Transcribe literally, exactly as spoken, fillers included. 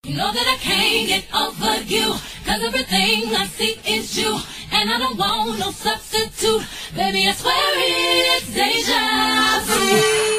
You know that I can't get over you, 'cause everything I see is you, and I don't want no substitute. Baby, I swear it's deja vu.